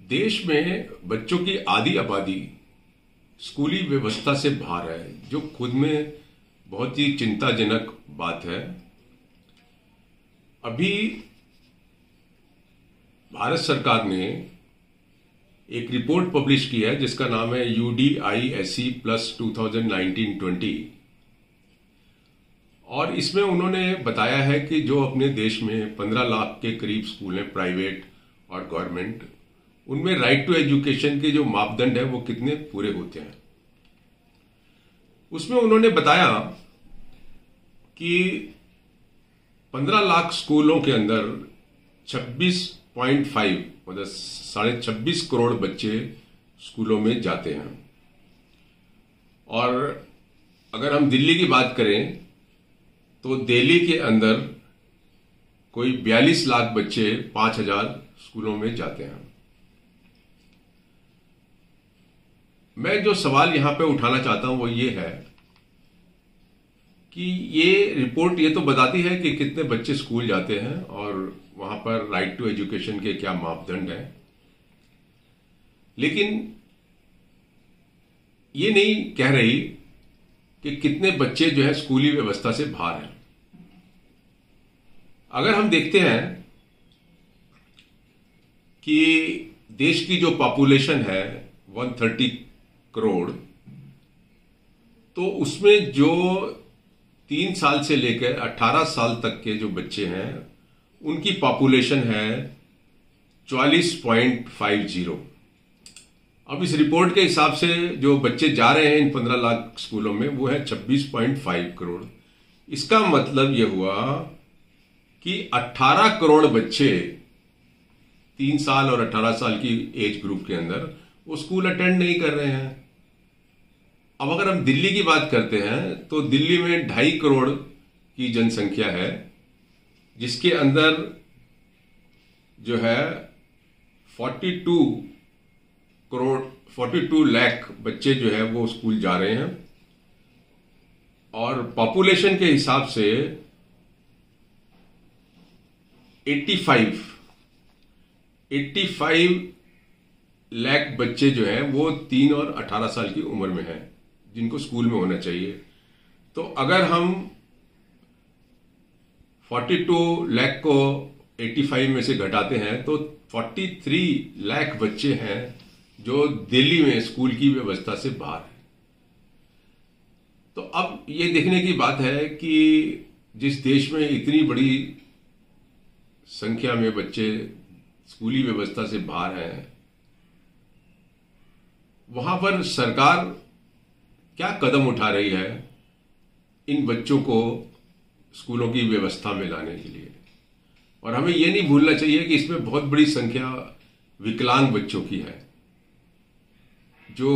देश में बच्चों की आधी आबादी स्कूली व्यवस्था से बाहर है, जो खुद में बहुत ही चिंताजनक बात है। अभी भारत सरकार ने एक रिपोर्ट पब्लिश की है जिसका नाम है UDISE प्लस 2019-20, और इसमें उन्होंने बताया है कि जो अपने देश में 15 लाख के करीब स्कूल हैं, प्राइवेट और गवर्नमेंट, उनमें राइट टू एजुकेशन के जो मापदंड है वो कितने पूरे होते हैं। उसमें उन्होंने बताया कि 15 लाख स्कूलों के अंदर 26.5 मतलब 26.5 करोड़ बच्चे स्कूलों में जाते हैं। और अगर हम दिल्ली की बात करें तो दिल्ली के अंदर कोई 42 लाख बच्चे 5,000 स्कूलों में जाते हैं। मैं जो सवाल यहां पे उठाना चाहता हूं वो ये है कि ये रिपोर्ट ये तो बताती है कि कितने बच्चे स्कूल जाते हैं और वहां पर राइट टू एजुकेशन के क्या मापदंड हैं, लेकिन ये नहीं कह रही कि कितने बच्चे जो है स्कूली व्यवस्था से बाहर हैं। अगर हम देखते हैं कि देश की जो पॉपुलेशन है 130 करोड़, तो उसमें जो 3 साल से लेकर 18 साल तक के जो बच्चे हैं उनकी पॉपुलेशन है 44.50। अब इस रिपोर्ट के हिसाब से जो बच्चे जा रहे हैं इन 15 लाख स्कूलों में वो है 26.5 करोड़। इसका मतलब यह हुआ कि 18 करोड़ बच्चे 3 साल और 18 साल की एज ग्रुप के अंदर वो स्कूल अटेंड नहीं कर रहे हैं। अब अगर हम दिल्ली की बात करते हैं तो दिल्ली में 2.5 करोड़ की जनसंख्या है, जिसके अंदर जो है 42 लाख बच्चे जो है वो स्कूल जा रहे हैं, और पॉपुलेशन के हिसाब से 85 लाख बच्चे जो हैं वो 3 और 18 साल की उम्र में हैं, जिनको स्कूल में होना चाहिए। तो अगर हम 42 लाख को 85 में से घटाते हैं तो 43 लाख बच्चे हैं जो दिल्ली में स्कूल की व्यवस्था से बाहर है। तो अब ये देखने की बात है कि जिस देश में इतनी बड़ी संख्या में बच्चे स्कूली व्यवस्था से बाहर हैं, वहां पर सरकार क्या कदम उठा रही है इन बच्चों को स्कूलों की व्यवस्था में लाने के लिए। और हमें यह नहीं भूलना चाहिए कि इसमें बहुत बड़ी संख्या विकलांग बच्चों की है, जो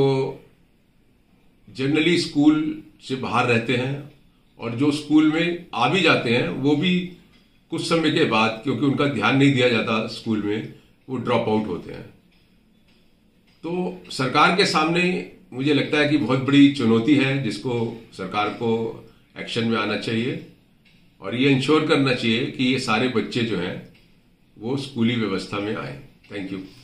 जनरली स्कूल से बाहर रहते हैं और जो स्कूल में आ भी जाते हैं वो भी कुछ समय के बाद, क्योंकि उनका ध्यान नहीं दिया जाता स्कूल में, वो ड्रॉप आउट होते हैं। तो सरकार के सामने मुझे लगता है कि बहुत बड़ी चुनौती है, जिसको सरकार को एक्शन में आना चाहिए और ये इंश्योर करना चाहिए कि ये सारे बच्चे जो हैं वो स्कूली व्यवस्था में आए। Thank you.